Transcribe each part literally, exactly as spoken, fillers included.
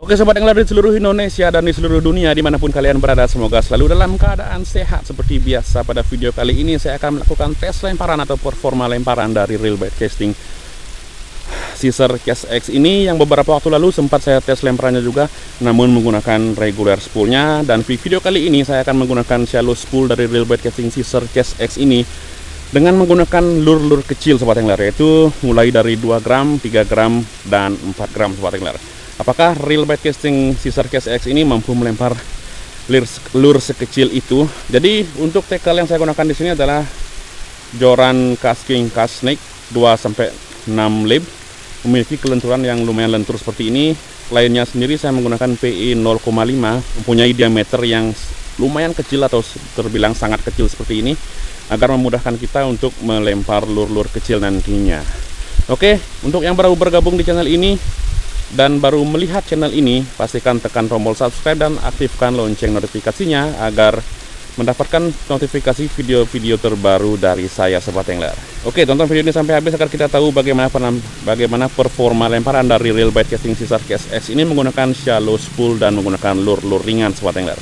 Oke sobat angler di seluruh Indonesia dan di seluruh dunia dimanapun kalian berada, semoga selalu dalam keadaan sehat. Seperti biasa pada video kali ini saya akan melakukan tes lemparan atau performa lemparan dari reel bait casting Caesar Cast X ini, yang beberapa waktu lalu sempat saya tes lemparannya juga, namun menggunakan regular spoolnya. Dan di video kali ini saya akan menggunakan shallow spool dari reel bait casting Caesar Cast X ini dengan menggunakan lure-lure kecil sobat angler, yaitu mulai dari dua gram, tiga gram, dan empat gram sobat angler. Apakah reel bait casting Caesar Cast X ini mampu melempar lure sekecil itu? Jadi untuk tackle yang saya gunakan di sini adalah Joran Casking Cast Snake dua sampai enam lib, memiliki kelenturan yang lumayan lentur seperti ini. Lainnya sendiri saya menggunakan P I nol koma lima, mempunyai diameter yang lumayan kecil atau terbilang sangat kecil seperti ini, agar memudahkan kita untuk melempar lure-lure kecil nantinya. Oke, untuk yang baru bergabung di channel ini dan baru melihat channel ini, pastikan tekan tombol subscribe dan aktifkan lonceng notifikasinya agar mendapatkan notifikasi video-video terbaru dari saya sobat angler. Oke, tonton video ini sampai habis agar kita tahu bagaimana bagaimana performa lemparan dari reel bait casting Caesar Cast X ini menggunakan shallow spool dan menggunakan lure-lure ringan sobat angler.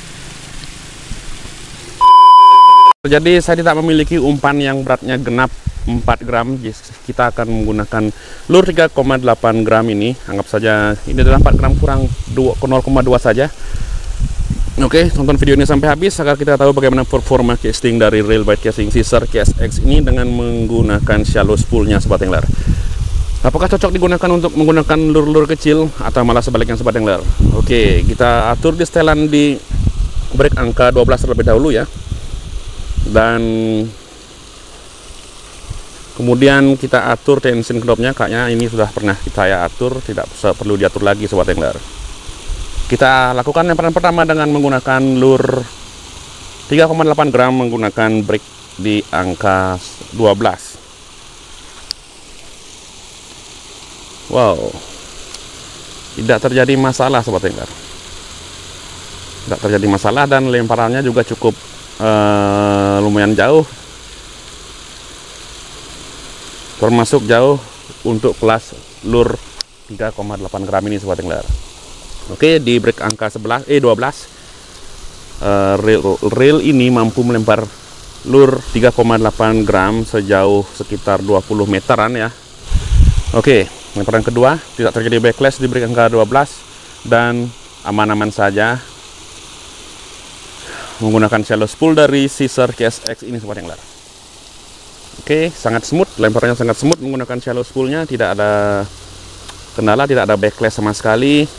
Jadi saya tidak memiliki umpan yang beratnya genap empat gram, kita akan menggunakan lure tiga koma delapan gram ini. Anggap saja ini adalah empat gram kurang nol koma dua saja. Oke, tonton video ini sampai habis agar kita tahu bagaimana performa casting dari reel bait casting Caesar Cast X ini dengan menggunakan shallow spoolnya sobat angler. Apakah cocok digunakan untuk menggunakan lure-lure kecil atau malah sebaliknya sobat angler? Oke, kita atur di setelan di break angka dua belas terlebih dahulu ya. Dan kemudian kita atur tension knobnya, kayaknya ini sudah pernah saya atur, tidak perlu diatur lagi sobat angler. Kita lakukan lemparan pertama dengan menggunakan lure tiga koma delapan gram menggunakan break di angka dua belas. Wow, tidak terjadi masalah sobat angler, tidak terjadi masalah, dan lemparannya juga cukup uh, lumayan jauh, termasuk jauh untuk kelas lure tiga koma delapan gram ini sobat angler. Oke, di break angka sebelas eh dua belas uh, reel, reel ini mampu melempar lure tiga koma delapan gram sejauh sekitar dua puluh meteran ya. Oke, lemparan kedua tidak terjadi backlash di break angka dua belas dan aman-aman saja menggunakan shallow spool dari Caesar Cast X ini sobat angler. Oke, sangat smooth, lemparannya sangat smooth menggunakan shallow spoolnya, tidak ada kendala, tidak ada backlash sama sekali.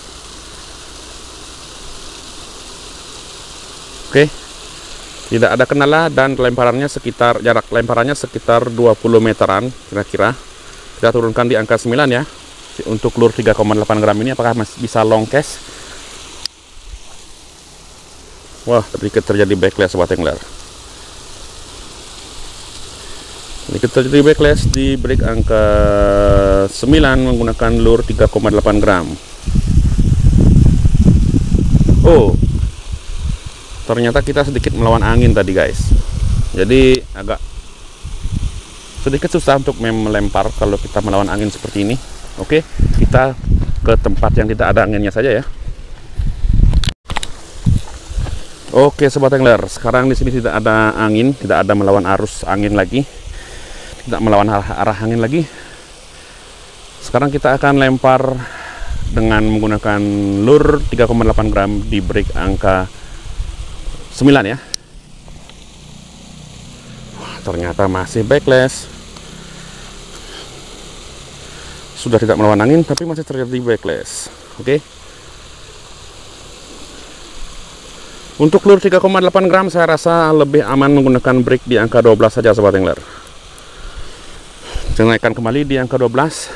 Oke, tidak ada kendala, dan lemparannya sekitar jarak lemparannya sekitar dua puluh meteran kira-kira. Kita turunkan di angka sembilan ya untuk lure tiga koma delapan gram ini. Apakah masih bisa long cast? Wah, sedikit terjadi backlash sobat angler. Sedikit terjadi backlash di break angka sembilan menggunakan lure tiga koma delapan gram. Oh, ternyata kita sedikit melawan angin tadi guys, jadi agak sedikit susah untuk melempar kalau kita melawan angin seperti ini. Oke, kita ke tempat yang tidak ada anginnya saja ya. Oke sobat angler, sekarang di sini tidak ada angin, tidak ada melawan arus angin lagi, tidak melawan arah, arah angin lagi. Sekarang kita akan lempar dengan menggunakan lure tiga koma delapan gram di break angka sembilan ya. Wah, ternyata masih backlash. Sudah tidak melawan angin tapi masih terjadi backlash. Oke. Untuk lure tiga koma delapan gram saya rasa lebih aman menggunakan break di angka dua belas saja sobat angler. Saya naikkan kembali di angka dua belas.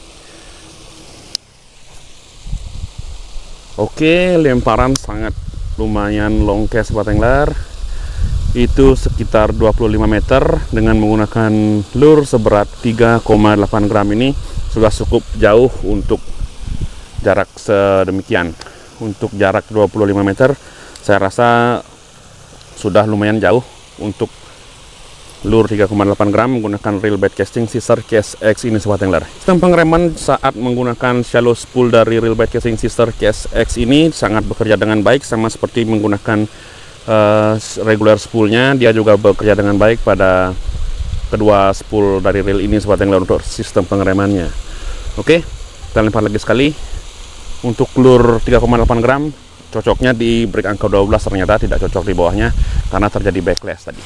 Oke, lemparan sangat lumayan long cast sobat angler, itu sekitar dua puluh lima meter dengan menggunakan lure seberat tiga koma delapan gram ini sudah cukup jauh untuk jarak sedemikian. Untuk jarak dua puluh lima meter saya rasa sudah lumayan jauh untuk lure tiga koma delapan gram menggunakan reel bait casting Sister Cast X ini sobat angler. Sistem pengereman saat menggunakan shallow spool dari reel bait casting Sister Cast X ini sangat bekerja dengan baik, sama seperti menggunakan uh, regular spoolnya. Dia juga bekerja dengan baik pada kedua spool dari reel ini sobat angler untuk sistem pengeremannya. Oke, kita lempar lagi sekali. Untuk lure tiga koma delapan gram cocoknya di break angka dua belas, ternyata tidak cocok di bawahnya karena terjadi backlash tadi.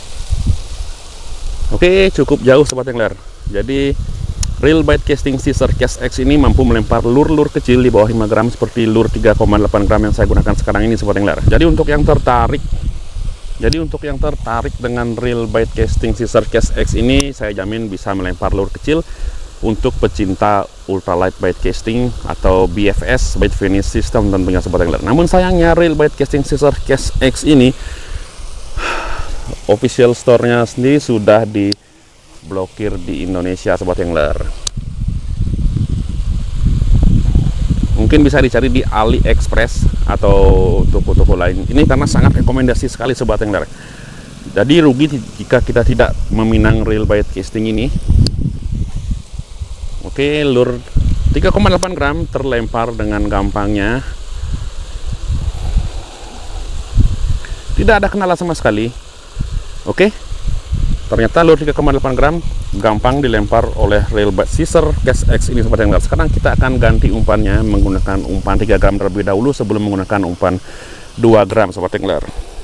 Oke, cukup jauh sobat angler. Jadi reel bait casting Sister Cast X ini mampu melempar lur-lur kecil di bawah lima gram seperti lur tiga koma delapan gram yang saya gunakan sekarang ini sobat angler. Jadi untuk yang tertarik Jadi untuk yang tertarik dengan reel bait casting Sister Cast X ini, saya jamin bisa melempar lur kecil untuk pecinta ultralight bait casting atau B F S, bait finish system tentunya sobat angler. Namun sayangnya reel bait casting Sister Cast X ini official store-nya sendiri sudah diblokir di Indonesia sobat angler. Mungkin bisa dicari di AliExpress atau toko-toko lain. Ini karena sangat rekomendasi sekali sobat angler. Jadi rugi jika kita tidak meminang reel bait casting ini. Oke, lure tiga koma delapan gram terlempar dengan gampangnya. Tidak ada kendala sama sekali. Oke, ternyata lure tiga koma delapan gram gampang dilempar oleh reel bait Sister Cast X ini sobat angler. Sekarang kita akan ganti umpannya menggunakan umpan tiga gram terlebih dahulu sebelum menggunakan umpan dua gram sobat angler.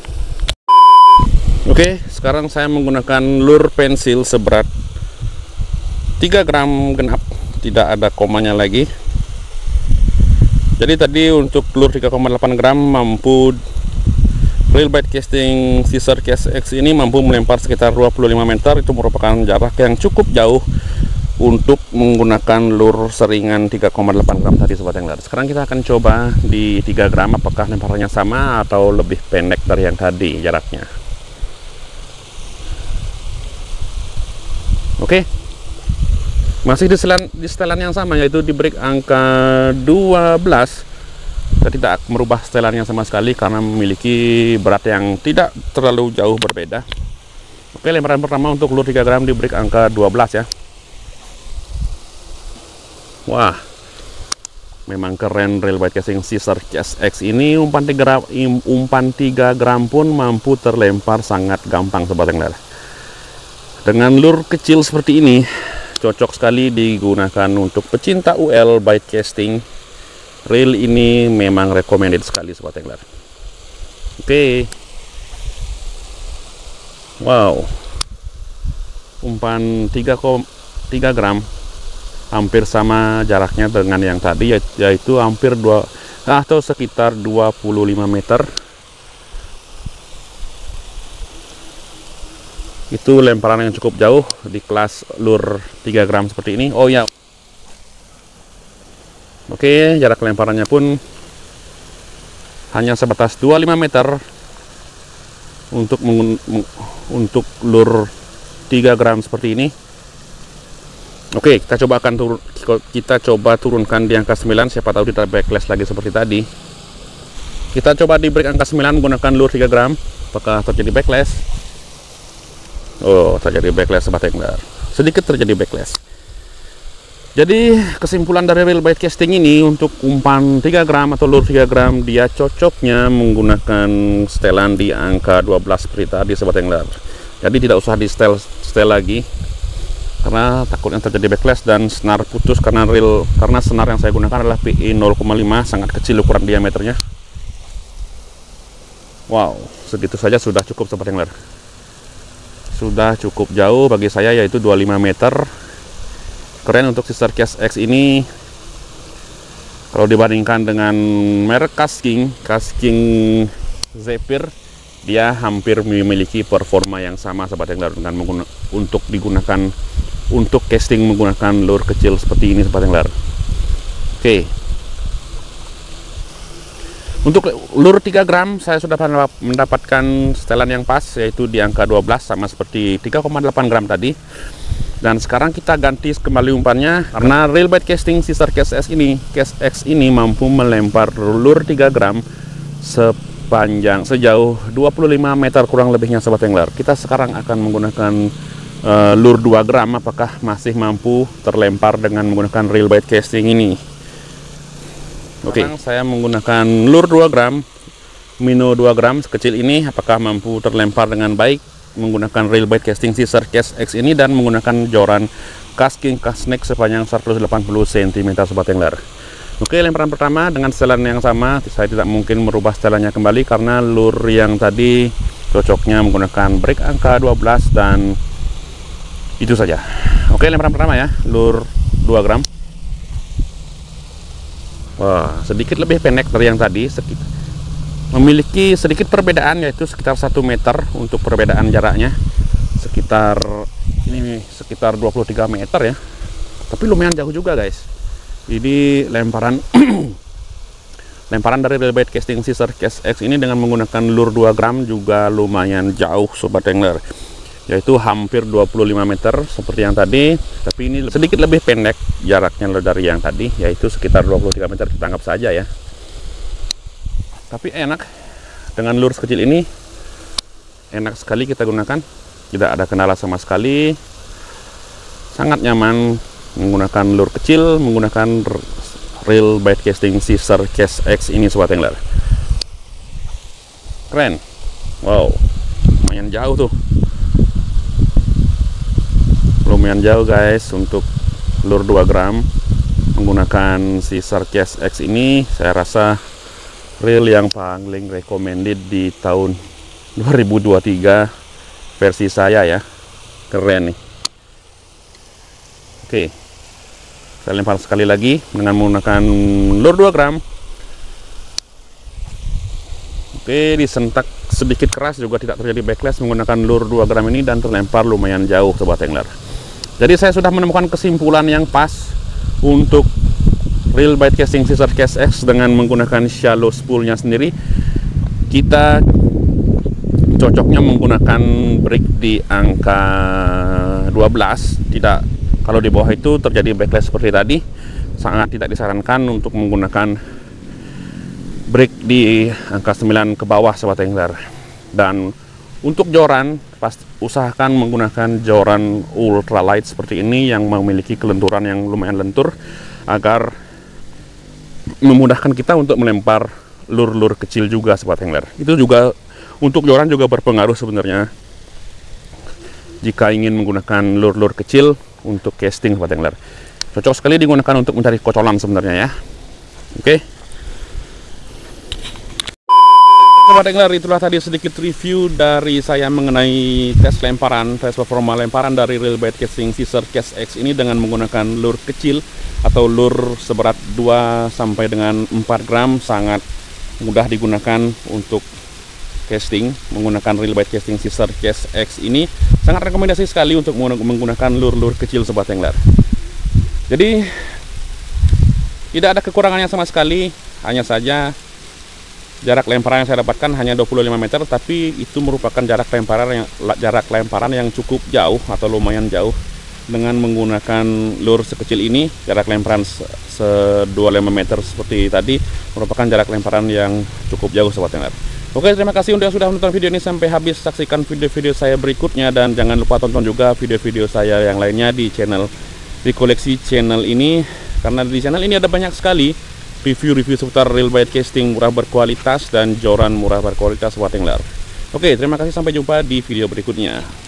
Oke, sekarang saya menggunakan lure pensil seberat tiga gram genap, tidak ada komanya lagi. Jadi tadi untuk lure tiga koma delapan gram mampu reel bait casting Sister Cast X ini mampu melempar sekitar dua puluh lima meter. Itu merupakan jarak yang cukup jauh untuk menggunakan lure seringan tiga koma delapan gram tadi sobat angler. Sekarang kita akan coba di tiga gram apakah lemparannya sama atau lebih pendek dari yang tadi jaraknya. Oke, masih di setelan, di setelan yang sama, yaitu di break angka dua belas. Kita tidak merubah setelannya sama sekali karena memiliki berat yang tidak terlalu jauh berbeda. Oke, lemparan pertama untuk lure tiga gram di break angka dua belas ya. Wah, memang keren reel bait casting Sister Cast X ini. Umpan tiga, umpan tiga gram pun mampu terlempar sangat gampang sobat angler. Dengan lure kecil seperti ini cocok sekali digunakan untuk pecinta U L bait casting. Reel ini memang recommended sekali sobat angler. Oke, wow, umpan tiga gram hampir sama jaraknya dengan yang tadi, yaitu hampir dua atau sekitar dua puluh lima meter. Itu lemparan yang cukup jauh di kelas lure tiga gram seperti ini. Oh ya, oke, jarak lemparannya pun hanya sebatas dua puluh lima meter untuk untuk lure tiga gram seperti ini. Oke, kita coba akan turun kita coba turunkan di angka sembilan, siapa tahu tidak backlash lagi seperti tadi. Kita coba di break angka sembilan menggunakan lure tiga gram, apakah terjadi backlash? Oh, terjadi backlash sobat angler. Sedikit terjadi backlash. Jadi kesimpulan dari reel bait casting ini, untuk umpan tiga gram atau lure tiga gram dia cocoknya menggunakan setelan di angka dua belas seperti tadi sobat angler. Jadi tidak usah di setel setel lagi karena takutnya terjadi backlash dan senar putus karena reel karena senar yang saya gunakan adalah P I nol koma lima, sangat kecil ukuran diameternya. Wow, segitu saja sudah cukup sobat angler. Sudah cukup jauh bagi saya, yaitu dua puluh lima meter. Keren untuk Sister Cast X ini. Kalau dibandingkan dengan merek Kasking, Kasking Zephyr, dia hampir memiliki performa yang sama sobat angler dengan menggunakan untuk digunakan untuk casting menggunakan lure kecil seperti ini sobat angler. Oke. Untuk lure tiga gram saya sudah mendapatkan setelan yang pas, yaitu di angka dua belas sama seperti tiga koma delapan gram tadi. Dan sekarang kita ganti kembali umpannya karena reel bait casting Sister Cast X ini, Cast X ini mampu melempar lure tiga gram se sepanjang sejauh dua puluh lima meter kurang lebihnya sobat angler. Kita sekarang akan menggunakan uh, lure dua gram. Apakah masih mampu terlempar dengan menggunakan reel bait casting ini? Oke, okay. Saya menggunakan lure dua gram, minnow dua gram sekecil ini. Apakah mampu terlempar dengan baik menggunakan reel bait casting Caesar Cast X ini dan menggunakan joran casting cast snake sepanjang seratus delapan puluh sentimeter sobat angler. Oke, lemparan pertama dengan setelan yang sama. Saya tidak mungkin merubah setelannya kembali karena lure yang tadi cocoknya menggunakan break angka dua belas dan itu saja. Oke, lemparan pertama ya, lure dua gram. Wah, sedikit lebih pendek dari yang tadi, sedikit memiliki sedikit perbedaan, yaitu sekitar satu meter untuk perbedaan jaraknya. Sekitar ini sekitar dua puluh tiga meter ya. Tapi lumayan jauh juga, guys. Ini lemparan lemparan dari reel bait casting Caesar Cast X ini dengan menggunakan lure dua gram juga lumayan jauh sobat angler, yaitu hampir dua puluh lima meter seperti yang tadi, tapi ini sedikit lebih pendek jaraknya dari yang tadi, yaitu sekitar dua puluh tiga meter. Kita anggap saja ya. Tapi enak dengan lure sekecil ini, enak sekali kita gunakan, tidak ada kendala sama sekali, sangat nyaman menggunakan lure kecil, menggunakan reel bait casting Caesar Cast X ini sobat angler. Keren. Wow, lumayan jauh tuh, lumayan jauh guys untuk lure dua gram menggunakan Caesar Cast X ini. Saya rasa reel yang paling recommended di tahun dua ribu dua puluh tiga versi saya ya. Keren nih. Oke, saya lempar sekali lagi dengan menggunakan lure dua gram. Oke, disentak sedikit keras juga tidak terjadi backlash menggunakan lure dua gram ini dan terlempar lumayan jauh sobat angler. Jadi saya sudah menemukan kesimpulan yang pas untuk reel bait casting Caesar Cast X dengan menggunakan shallow spoolnya sendiri. Kita cocoknya menggunakan break di angka dua belas, tidak, kalau di bawah itu terjadi backlash seperti tadi, sangat tidak disarankan untuk menggunakan break di angka sembilan ke bawah sobat angler. Dan untuk joran, pasti usahakan menggunakan joran ultralight seperti ini yang memiliki kelenturan yang lumayan lentur agar memudahkan kita untuk melempar lur-lur kecil juga sobat angler. Itu juga untuk joran juga berpengaruh sebenarnya jika ingin menggunakan lur-lur kecil untuk casting sobat angler. Cocok sekali digunakan untuk mencari kocolan sebenarnya ya. Oke, sobat angler, itulah tadi sedikit review dari saya mengenai tes lemparan, tes performa lemparan dari reel bait casting Caesar Cast X ini dengan menggunakan lure kecil atau lure seberat dua sampai dengan empat gram. Sangat mudah digunakan untuk casting menggunakan reel bait casting Caesar Cast X ini. Sangat rekomendasi sekali untuk menggunakan lure-lure kecil sobat angler. Jadi tidak ada kekurangannya sama sekali, hanya saja jarak lemparan yang saya dapatkan hanya dua puluh lima meter, tapi itu merupakan jarak lemparan yang jarak lemparan yang cukup jauh atau lumayan jauh. Dengan menggunakan lure sekecil ini, jarak lemparan se dua puluh lima meter seperti tadi merupakan jarak lemparan yang cukup jauh sobat angler. Oke, terima kasih untuk yang sudah menonton video ini sampai habis. Saksikan video-video saya berikutnya dan jangan lupa tonton juga video-video saya yang lainnya di channel, di koleksi channel ini, karena di channel ini ada banyak sekali review-review seputar reel bait casting murah berkualitas dan joran murah berkualitas sobat angler. Oke, terima kasih, sampai jumpa di video berikutnya.